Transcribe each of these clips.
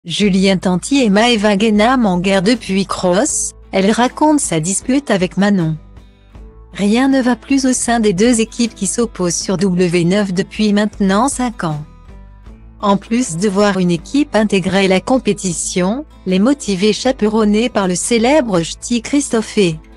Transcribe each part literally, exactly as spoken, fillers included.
Julien Tanti et Maëva Guénam en guerre depuis Cross, elle raconte sa dispute avec Manon. Rien ne va plus au sein des deux équipes qui s'opposent sur W neuf depuis maintenant cinq ans. En plus de voir une équipe intégrer la compétition, les motivés chaperonnés par le célèbre ch'ti Christophe.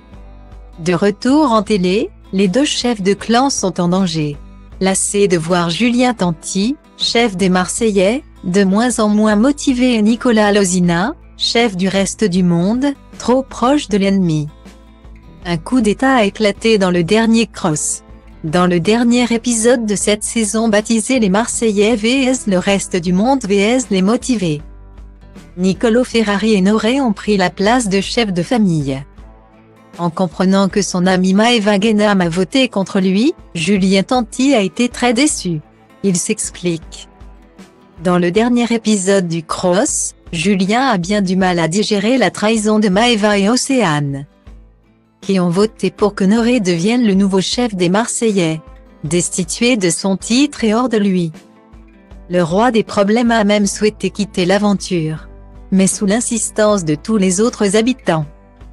De retour en télé, les deux chefs de clan sont en danger. Lassés de voir Julien Tanti, chef des Marseillais, de moins en moins motivé et Nicolas Lozina, chef du reste du monde, trop proche de l'ennemi. Un coup d'état a éclaté dans le dernier Cross. Dans le dernier épisode de cette saison baptisé Les Marseillais vs le reste du monde vs les motivés, Nicolo Ferrari et Noré ont pris la place de chef de famille. En comprenant que son ami Maëva Guénam a voté contre lui, Julien Tanti a été très déçu. Il s'explique. Dans le dernier épisode du Cross, Julien a bien du mal à digérer la trahison de Maëva et Océane, qui ont voté pour que Noré devienne le nouveau chef des Marseillais, destitué de son titre et hors de lui. Le roi des problèmes a même souhaité quitter l'aventure, mais sous l'insistance de tous les autres habitants.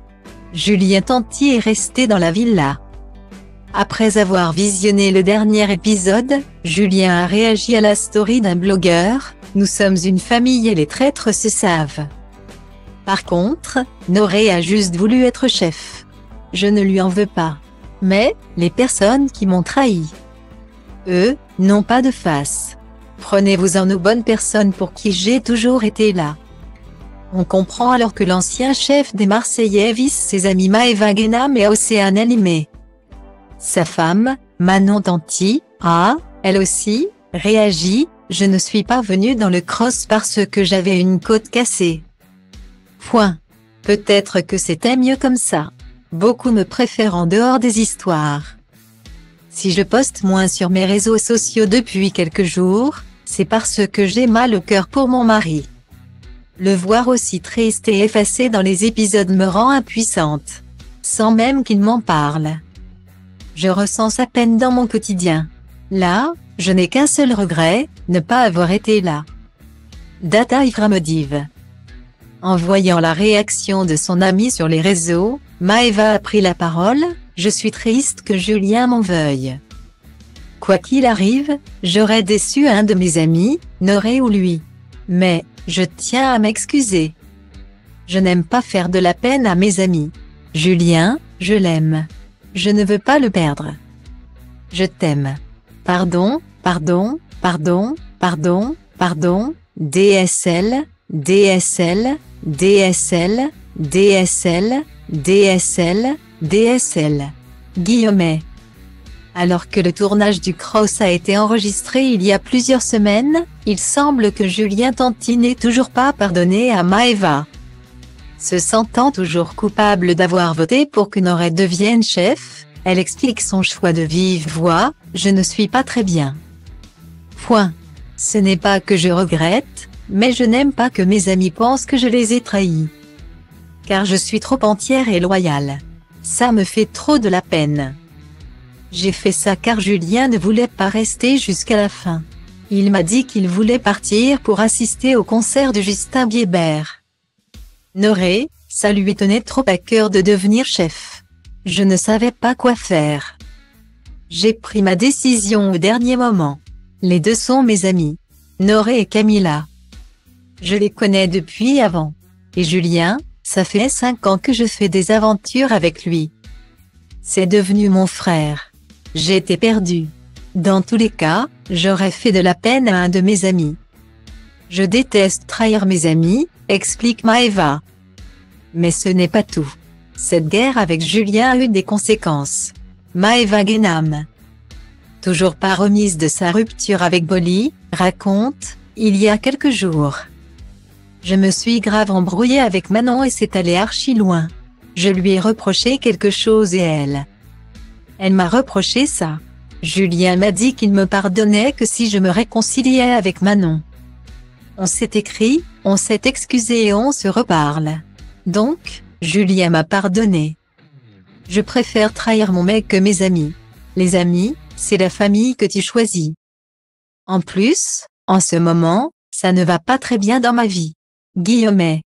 Julien Tanti est resté dans la villa. Après avoir visionné le dernier épisode, Julien a réagi à la story d'un blogueur « Nous sommes une famille et les traîtres se savent ». Par contre, Noré a juste voulu être chef. Je ne lui en veux pas. Mais, les personnes qui m'ont trahi, eux, n'ont pas de face. Prenez-vous-en aux bonnes personnes pour qui j'ai toujours été là. On comprend alors que l'ancien chef des Marseillais vise ses amis Maëva Guénam et Océane Elimé. Sa femme, Manon Tanti, a, elle aussi, réagi « Je ne suis pas venue dans le cross parce que j'avais une côte cassée. Point. Peut-être que c'était mieux comme ça. Beaucoup me préfèrent en dehors des histoires. Si je poste moins sur mes réseaux sociaux depuis quelques jours, c'est parce que j'ai mal au cœur pour mon mari. Le voir aussi triste et effacé dans les épisodes me rend impuissante, sans même qu'il m'en parle. Je ressens sa peine dans mon quotidien. Là, je n'ai qu'un seul regret, ne pas avoir été là. Data Ivramodiv. En voyant la réaction de son ami sur les réseaux, Maëva a pris la parole, « Je suis triste que Julien m'en veuille. Quoi qu'il arrive, j'aurais déçu un de mes amis, Noré ou lui. Mais, je tiens à m'excuser. Je n'aime pas faire de la peine à mes amis. Julien, je l'aime. Je ne veux pas le perdre. Je t'aime. Pardon, pardon, pardon, pardon, pardon, D S L, D S L, D S L, D S L, D S L, D S L. Guillemet. Alors que le tournage du Cross a été enregistré il y a plusieurs semaines, il semble que Julien Tanti n'ait toujours pas pardonné à Maëva. Se sentant toujours coupable d'avoir voté pour que Noré devienne chef, elle explique son choix de vive voix, « Je ne suis pas très bien. Point. Ce n'est pas que je regrette, mais je n'aime pas que mes amis pensent que je les ai trahis. Car je suis trop entière et loyale. Ça me fait trop de la peine. J'ai fait ça car Julien ne voulait pas rester jusqu'à la fin. Il m'a dit qu'il voulait partir pour assister au concert de Justin Bieber. Noré, ça lui tenait trop à cœur de devenir chef. Je ne savais pas quoi faire. J'ai pris ma décision au dernier moment. Les deux sont mes amis. Noré et Camilla. Je les connais depuis avant. Et Julien, ça fait cinq ans que je fais des aventures avec lui. C'est devenu mon frère. J'étais perdue. Dans tous les cas, j'aurais fait de la peine à un de mes amis. Je déteste trahir mes amis, explique Maëva. Mais ce n'est pas tout. Cette guerre avec Julien a eu des conséquences. Maëva Guénam, toujours pas remise de sa rupture avec Bolly, raconte, il y a quelques jours. Je me suis grave embrouillée avec Manon et c'est allé archi loin. Je lui ai reproché quelque chose et elle. Elle m'a reproché ça. Julien m'a dit qu'il me pardonnait que si je me réconciliais avec Manon. On s'est écrit, on s'est excusé et on se reparle. Donc, Julien m'a pardonné. Je préfère trahir mon mec que mes amis. Les amis, c'est la famille que tu choisis. En plus, en ce moment, ça ne va pas très bien dans ma vie. Guillaumet.